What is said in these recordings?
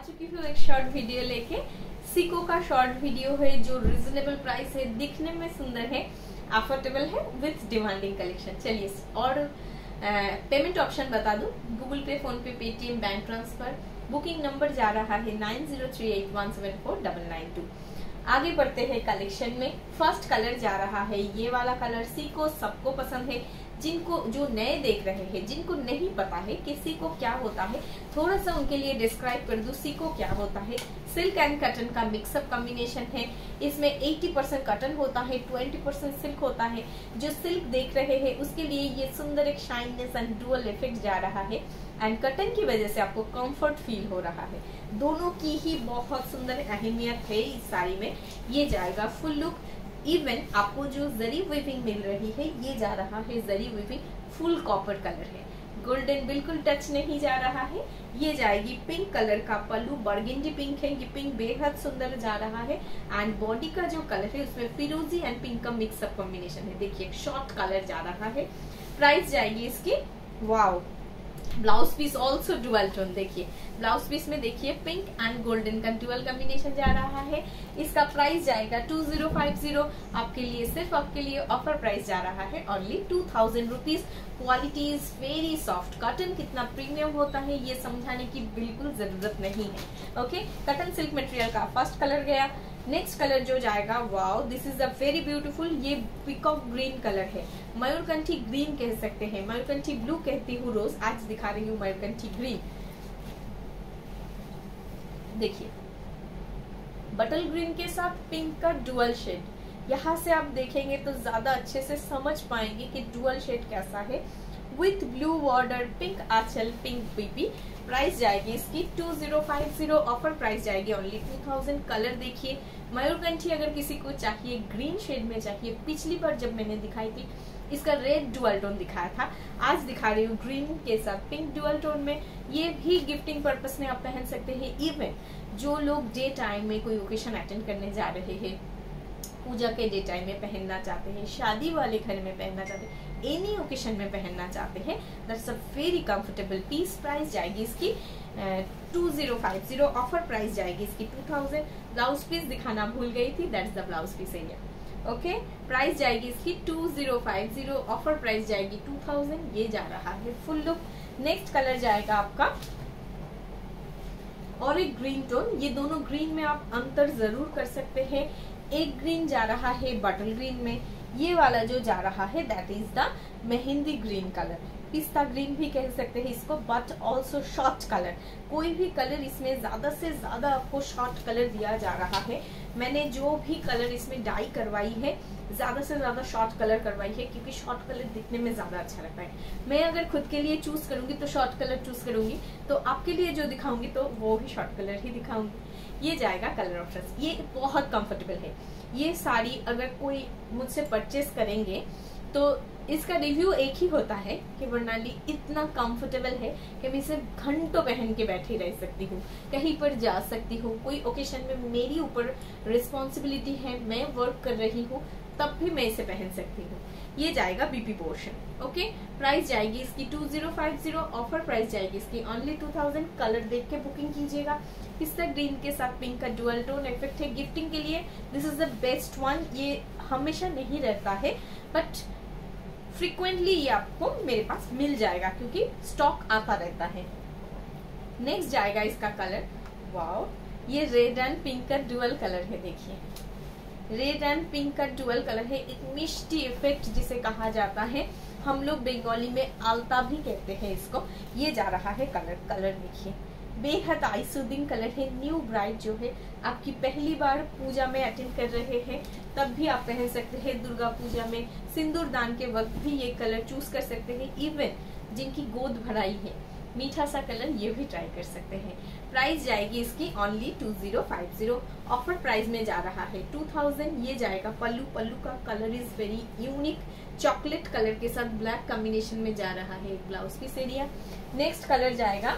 चुकी हूँ एक शॉर्ट वीडियो लेके। सीको का शॉर्ट वीडियो है जो रिजनेबल प्राइस है, दिखने में सुंदर है, अफोर्डेबल है विथ डिमांडिंग कलेक्शन। चलिए और पेमेंट ऑप्शन बता दूं, Google Pay, PhonePe, Paytm, bank transfer. Booking number जा रहा है 9038174992। आगे बढ़ते हैं कलेक्शन में। फर्स्ट कलर जा रहा है ये वाला कलर। सीको सबको पसंद है, जिनको जो नए देख रहे हैं, जिनको नहीं पता है कि सीको क्या होता है, थोड़ा सा उनके लिए डिस्क्राइब कर दूं सीको क्या होता है। सिल्क एंड कॉटन का मिक्सअप कॉम्बिनेशन है। इसमें 80% कॉटन होता है, 20% सिल्क होता है। जो सिल्क देख रहे हैं उसके लिए ये सुंदर एक शाइननेस एंड डुअल इफेक्ट जा रहा है एंड कॉटन की वजह से आपको कंफर्ट फील हो रहा है। दोनों की ही बहुत सुंदर अहमियत है इस साड़ी में। ये जाएगा फुल लुक। इवन आपको जो जरी वीविंग मिल रही है ये जा रहा है zari weaving, full copper colour है, गोल्डन बिल्कुल टच नहीं जा रहा है। ये जाएगी पिंक कलर का पल्लू, बर्गेंडी पिंक है, ये पिंक बेहद सुंदर जा रहा है। एंड बॉडी का जो कलर है उसमें फिरोजी एंड पिंक का मिक्सअप कॉम्बिनेशन है। देखिए एक शॉर्ट कलर जा रहा है। प्राइस जाएगी इसकी, wow, blouse piece also dual tone. देखिए ब्लाउज पीस में देखिए पिंक एंड गोल्डन का डुअल कॉम्बिनेशन जा रहा है। इसका प्राइस जाएगा 2050। आपके लिए, सिर्फ आपके लिए ऑफर प्राइस जा रहा है only 2000 rupees. Quality is very soft. Cotton कितना प्रीमियम होता है ये समझाने की बिल्कुल जरूरत नहीं है। ओके, कॉटन सिल्क मटेरियल का फर्स्ट कलर गया। नेक्स्ट कलर जो जाएगा, wow, this is a very beautiful, ये पीकॉक ग्रीन कलर है, मयूरकंठी ग्रीन कह सकते हैं, मयूरकंठी ब्लू कहती हूँ रोज, आज दिखा रही हूँ मयूरकंठी ग्रीन। देखिए बटल ग्रीन के साथ पिंक का डुअल शेड, यहाँ से आप देखेंगे तो ज्यादा अच्छे से समझ पाएंगे कि डुअल शेड कैसा है। विथ ब्लू बॉर्डर, पिंक आंचल, पिंक बीपी। प्राइस जाएगी इसकी 2050। ऑफर प्राइस जाएगी ओनली 2000। कलर देखिए, मयूरकंठी अगर किसी को चाहिए ग्रीन शेड में चाहिए, पिछली बार जब मैंने दिखाई थी इसका रेड डुअल टोन दिखाया था, आज दिखा रही हूँ ग्रीन के साथ पिंक डुअल टोन में। ये भी गिफ्टिंग पर्पस में आप पहन सकते हैं। इवन जो लोग डे टाइम में कोई ओकेशन अटेंड करने जा रहे हैं, पूजा के डे टाइम में पहनना चाहते हैं, शादी वाले घर में पहनना चाहते हैं, एनी ओकेशन में पहनना चाहते हैं, that's a very comfortable piece. Price जाएगी इसकी 2050। ऑफर प्राइस जाएगी इसकी 2000। ब्लाउज पीस दिखाना भूल गई थी, that's the blouse piece area. Okay, price जाएगी इसकी 2050। ऑफर प्राइस जाएगी 2000। ये जा रहा है फुल लुक। नेक्स्ट कलर जाएगा आपका और एक ग्रीन टोन। ये दोनों ग्रीन में आप अंतर जरूर कर सकते हैं। एक ग्रीन जा रहा है बटल ग्रीन में, ये वाला जो जा रहा है that is the mehndi green colour, पिस्ता ग्रीन भी कह सकते हैं इसको, बट ऑल्सो शॉर्ट कलर। कोई भी कलर इसमें ज्यादा से ज्यादा आपको शॉर्ट कलर दिया जा रहा है। मैंने जो भी कलर इसमें डाई करवाई है ज्यादा से ज्यादा शॉर्ट कलर करवाई है, क्योंकि शॉर्ट कलर दिखने में ज्यादा अच्छा लगता है। मैं अगर खुद के लिए चूज करूंगी तो शॉर्ट कलर चूज करूंगी, तो आपके लिए जो दिखाऊंगी तो वो भी शॉर्ट कलर ही दिखाऊंगी। ये जाएगा कलर ऑप्शन। ये बहुत कंफर्टेबल है। ये साड़ी अगर कोई मुझसे परचेस करेंगे तो इसका रिव्यू एक ही होता है कि वर्णाली इतना कंफर्टेबल है कि मैं इसे घंटों पहन के बैठी रह सकती हूँ, कहीं पर जा सकती हूँ, कोई ओकेशन में मेरी ऊपर रिस्पॉन्सिबिलिटी है, मैं वर्क कर रही हूँ, तब भी मैं इसे पहन सकती हूँ। ये जाएगा बीपी पोर्शन। ओके, प्राइस जाएगी इसकी 2050। ऑफर प्राइस जाएगी इसकी ओनली 2000। कलर देख के बुकिंग कीजिएगा। पिस्ता ग्रीन के साथ पिंक का डुअल टोन इफेक्ट है। गिफ्टिंग के लिए this is the best one. ये हमेशा नहीं रहता है बट फ्रीक्वेंटली ये आपको मेरे पास मिल जाएगा क्योंकि स्टॉक आता रहता है। नेक्स्ट जाएगा इसका कलर, वाओ, ये रेड एंड पिंक का डुअल कलर है। देखिए रेड एंड पिंक का डुअल कलर है, एक मिष्टी इफेक्ट जिसे कहा जाता है, हम लोग बंगाली में आलता भी कहते हैं इसको। ये जा रहा है कलर देखिए बेहद आई सूदिंग कलर है। न्यू ब्राइड जो है, आपकी पहली बार पूजा में अटेंड कर रहे हैं तब भी आप पहन सकते हैं, दुर्गा पूजा में सिंदूर दान के वक्त भी ये कलर चूज कर सकते हैं। इवन जिनकी गोद भराई है, मीठा सा कलर, ये भी ट्राई कर सकते हैं। प्राइस जाएगी इसकी ओनली 2050। ऑफर प्राइस में जा रहा है 2000। ये जाएगा पल्लू का colour is very unique, chocolate colour के साथ ब्लैक कॉम्बिनेशन में जा रहा है blouse piece area. Next colour जाएगा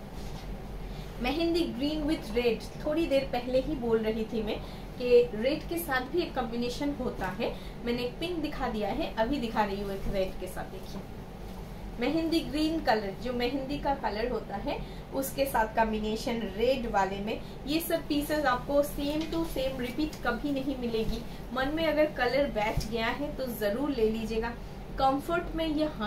मेहंदी ग्रीन विथ रेड। थोड़ी देर पहले ही बोल रही थी मैं कि रेड के साथ भी एक कॉम्बिनेशन होता है। मैंने एक पिंक दिखा दिया है, अभी दिखा रही हूँ एक रेड के साथ। देखिए मेहंदी ग्रीन कलर, जो मेहंदी का कलर होता है उसके साथ कॉम्बिनेशन रेड वाले में ये सब पीसेस आपको सेम टू सेम रिपीट कभी नहीं मिलेगी। मन में अगर कलर बैठ गया है तो जरूर ले लीजिएगा। कंफर्ट में ये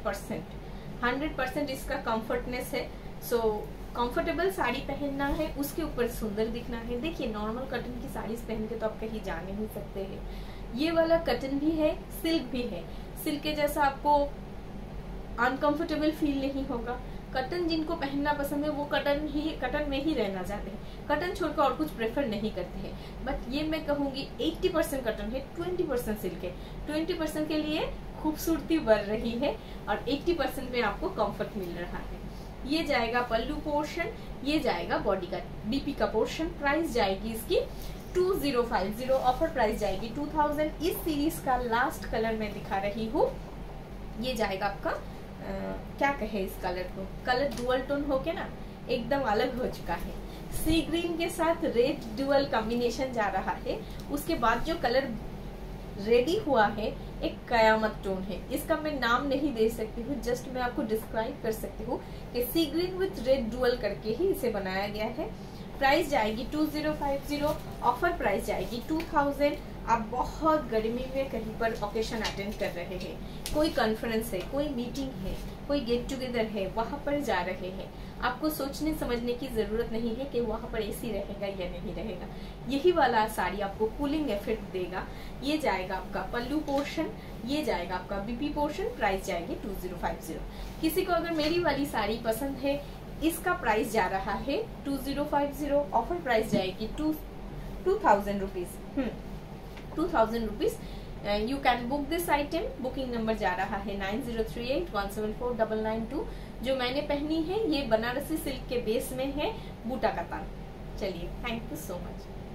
100% इसका कंफर्टनेस है। सो कंफर्टेबल साड़ी पहनना है, उसके ऊपर सुंदर दिखना है। देखिए नॉर्मल कॉटन की साड़ीज पहन के तो आप कहीं जा नहीं सकते हैं। ये वाला कॉटन भी है, सिल्क भी है। सिल्क के जैसा आपको अनकंफर्टेबल फील नहीं होगा। कॉटन जिनको पहनना पसंद है वो कॉटन में ही रहना चाहते हैं, कॉटन छोड़कर और कुछ प्रेफर नहीं करते हैं। बट ये मैं कहूंगी 80% कॉटन है, 20% सिल्क है। 20% के लिए खूबसूरती बढ़ रही है और 80% में आपको कंफर्ट मिल रहा है। ये जाएगा पल्लू पोर्शन, ये जाएगा बॉडी का डीपी का पोर्शन। प्राइस जाएगी इसकी 2050, ऑफर प्राइस जाएगी 2000। इस सीरीज का लास्ट कलर मैं दिखा रही हूँ। ये जाएगा आपका क्या कहे इस कलर को, कलर डुअल टोन होके ना एकदम अलग हो चुका है। सी ग्रीन के साथ रेड डुअल कॉम्बिनेशन जा रहा है। उसके बाद जो कलर रेडी हुआ है एक कयामत टोन है। इसका मैं नाम नहीं दे सकती हूँ, जस्ट मैं आपको डिस्क्राइब कर सकती हूँ कि sea green with red dual करके ही इसे बनाया गया है। प्राइस जाएगी 2050, ऑफर प्राइस जाएगी 2000। आप बहुत गर्मी में कहीं पर ओकेशन अटेंड कर रहे हैं, कोई कॉन्फ्रेंस है, कोई मीटिंग है, कोई गेट टुगेदर है, वहां पर जा रहे हैं। आपको सोचने समझने की जरूरत नहीं है कि वहां पर एसी रहेगा या नहीं रहेगा। यही वाला साड़ी आपको कूलिंग इफेक्ट देगा। ये जाएगा आपका पल्लू पोर्शन, ये जाएगा आपका बीपी पोर्शन। प्राइस जाएगी 2050। किसी को अगर मेरी वाली साड़ी पसंद है, इसका प्राइस जा रहा है 2050, ऑफर प्राइस जाएगी 2000 rupees. 2000 rupees. You can book this item. Booking number जा रहा है 9038174992। जो मैंने पहनी है ये बनारसी सिल्क के बेस में है, बूटा का तान। चलिए, थैंक यू सो मच।